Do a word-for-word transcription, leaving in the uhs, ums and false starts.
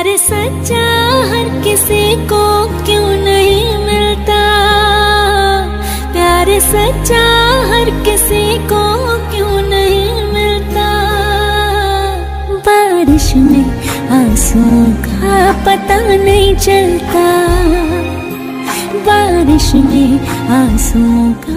प्यार सच्चा हर किसी को क्यों नहीं मिलता, प्यार सच्चा हर किसी को क्यों नहीं मिलता। बारिश में आंसुओं का पता नहीं चलता, बारिश में आंसुओं का